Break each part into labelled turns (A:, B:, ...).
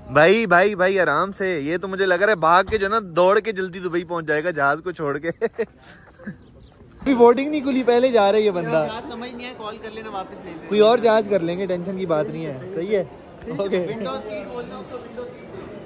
A: भाई भाई भाई आराम से, ये तो मुझे लग रहा है भाग के जो ना दौड़ के जल्दी दुबई पहुंच जाएगा जहाज को छोड़ के। अभी बोर्डिंग नहीं खुली, पहले जा रहे ये बंदा।
B: समझ नहीं है, कॉल कर लेना वापस ले लेना।
A: कोई और जहाज कर लेंगे, टेंशन की बात नहीं है। सही है, ओके।
B: विंडो सीट बोलना उसको, window seat.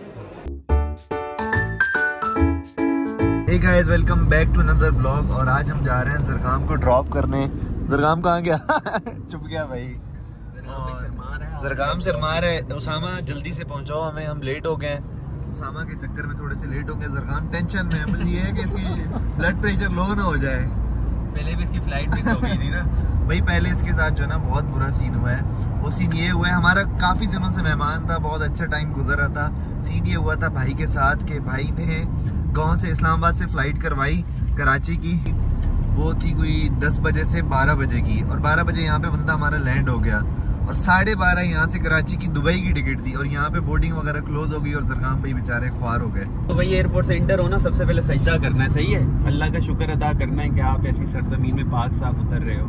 A: Hey guys, welcome back to another blog. और आज हम जा रहे हैं जरगाम को ड्रॉप करने। जरगाम कहाँ गया? चुप गया भाई। जरगाम शर्मा है। उसामा जल्दी से पहुंचाओ हमें, हम लेट हो गए। उसामा के चक्कर में थोड़े से लेट हो गए। जरगाम टेंशन में है, मुझे ये है कि इसकी ब्लड प्रेशर लो ना हो जाए।
B: पहले भी इसकी फ्लाइट मिस हो गई थी ना
A: भाई, पहले इसके साथ जो है ना बहुत बुरा सीन हुआ है। वो सीन ये हुआ है, हमारा काफी दिनों से मेहमान था, बहुत अच्छा टाइम गुजर रहा था। सीन ये हुआ था भाई के साथ कि भाई ने गाँव से इस्लामाबाद से फ्लाइट करवाई कराची की। वो थी कोई 10 बजे से 12 बजे की, और 12 बजे यहाँ पे बंदा हमारा लैंड हो गया, और 12:30 यहाँ से कराची की दुबई की टिकट थी, और यहाँ पे बोर्डिंग वगैरह क्लोज हो गई, और जरगाम भाई बेचारे ख्वार हो गए।
B: तो भाई एयरपोर्ट से इंटर होना, सबसे पहले सजदा करना है, सही है। अल्लाह का शुक्र अदा करना है कि आप ऐसी सरजमीन में पाक साफ उतर रहे हो।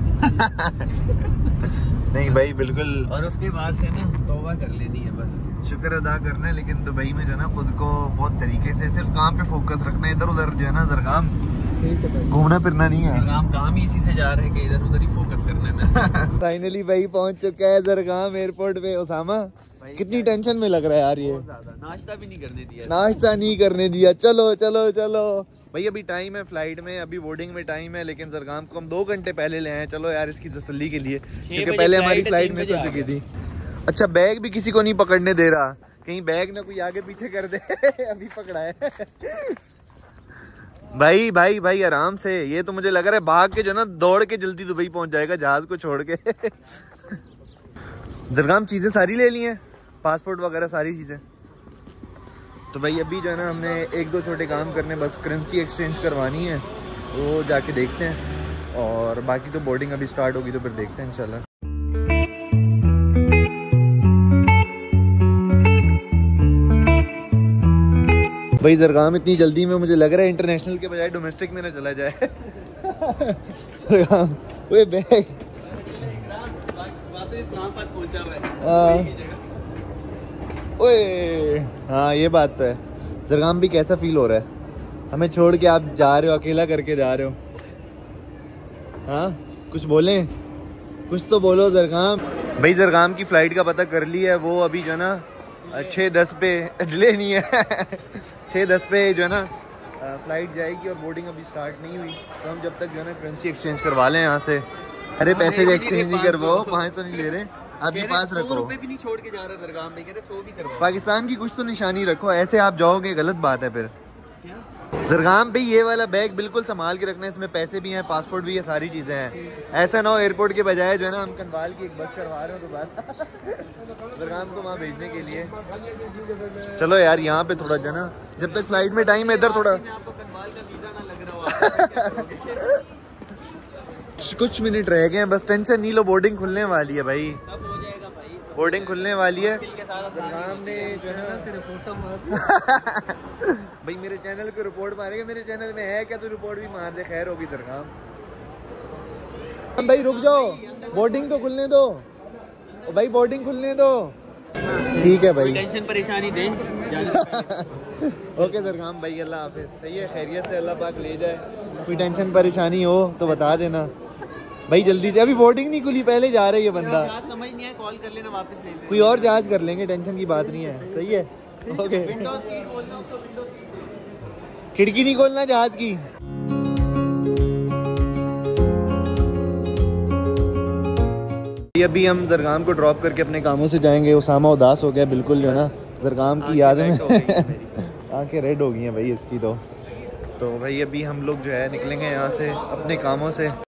A: नहीं भाई बिल्कुल।
B: और उसके बाद से ना तौबा कर लेनी है, बस
A: शुक्र अदा करना है। लेकिन दुबई में जो है ना खुद को बहुत तरीके से सिर्फ काम पे फोकस रखना है। इधर उधर जो है ना जरगाम घूमना फिरना नहीं है।
B: जरगाम काम ही इसी से जा रहे हैं कि इधर उधर ही फोकस करने में।
A: फाइनली भाई पहुंच चुका है जरगाम एयरपोर्ट पे। उसामा कितनी टेंशन में लग रहा है यार ये।
B: नाश्ता भी नहीं करने दिया।
A: नाश्ता नहीं करने दिया। चलो चलो चलो भाई, अभी टाइम है फ्लाइट में, अभी बोर्डिंग में टाइम है, लेकिन जरगाम को हम 2 घंटे पहले ले आए। चलो यार इसकी तसल्ली के लिए, क्योंकि पहले हमारी फ्लाइट मिस हो चुकी थी। अच्छा, बैग भी किसी को नहीं पकड़ने दे रहा, कहीं बैग ना कोई आगे पीछे कर दे। अभी पकड़ा है। भाई भाई भाई आराम से, ये तो मुझे लग रहा है भाग के जो ना दौड़ के जल्दी दुबई पहुंच जाएगा जहाज को छोड़ के। जरगाम चीजें सारी ले ली हैं, पासपोर्ट वगैरह सारी चीजें। तो भाई अभी जो है ना हमने 1-2 छोटे काम करने, बस करेंसी एक्सचेंज करवानी है, वो जाके देखते हैं। और बाकी तो बोर्डिंग अभी स्टार्ट होगी तो फिर देखते हैं इंशाल्लाह। भाई जरगाम इतनी जल्दी में मुझे लग रहा है इंटरनेशनल के बजाय डोमेस्टिक में ना चला जाए। जरगाम वो बैग
B: इस्लामाबाद पहुंचा हुआ है।
A: ओए हाँ, ये बात तो है। जरगाम भी कैसा फील हो रहा है हमें छोड़ के? आप जा रहे हो, अकेला करके जा रहे हो। हाँ कुछ बोले, कुछ तो बोलो जरगाम। भाई जरगाम की फ्लाइट का पता कर लिया है, वो अभी जो है ना 6:10 पे, डिले नहीं है। 6:10 पे जो है ना फ्लाइट जाएगी, और बोर्डिंग अभी स्टार्ट नहीं हुई। तो हम जब तक जो है ना करेंसी एक्सचेंज करवा लें यहाँ से। अरे पैसे एक्सचेंज नहीं करवाओ, 500 नहीं ले रहे, आपके पास रखो।
B: 100 रुपए भी नहीं छोड़ के जा रहा जरगाम में, कह रहे 100 भी करवाओ।
A: पाकिस्तान की कुछ तो निशानी रखो, ऐसे आप जाओगे गलत बात है फिर। जरगाम पे ये वाला बैग बिल्कुल संभाल के रखना है, इसमें पैसे भी हैं, पासपोर्ट भी है, सारी चीजें हैं। ऐसा ना हो एयरपोर्ट के बजाय जो है ना हम कनवाल की एक बस करवा रहे हो तो बात। जरगाम को वहाँ भेजने के लिए। चलो यार यहाँ पे थोड़ा जो है ना, जब तक फ्लाइट में टाइम है, इधर थोड़ा कुछ मिनट रह गए हैं, बस टेंशन नहीं लो, बोर्डिंग खुलने वाली है भाई। बोर्डिंग खुलने वाली है। जरगाम ने जो है ना भाई मेरे चैनल को रिपोर्ट मारेगा, मेरे चैनल में है क्या तो रिपोर्ट भी मार दे, खैर होगी जरगाम। भाई रुक जाओ, बोर्डिंग तो खुलने दो भाई, बोर्डिंग खुलने दो। ठीक है भाई,
B: टेंशन परेशानी दे।
A: ओके जरगाम भाई, अल्लाह हाफिज़। सही है, खैरियत से अल्लाह पाक ले जाए। कोई टेंशन परेशानी हो तो बता देना भाई जल्दी से। अभी बोर्डिंग नहीं खुली, पहले जा रहे ये बंदा।
B: समझ नहीं है, कॉल कर लेना वापस ले लेना।
A: कोई और जहाज कर लेंगे, टेंशन की बात नहीं है। सही है, ओके।
B: विंडो सीट बोलना उसको, विंडो सीट।
A: खिड़की नहीं खोलना जहाज की। अभी हम जरगाम को ड्रॉप करके अपने कामों से जाएंगे। उसामा उदास हो गया बिल्कुल जो है ना, जरगाम की याद में आंखें रेड हो गई हैं भाई इसकी। तो भाई अभी हम लोग जो है निकलेंगे यहाँ से अपने कामों से।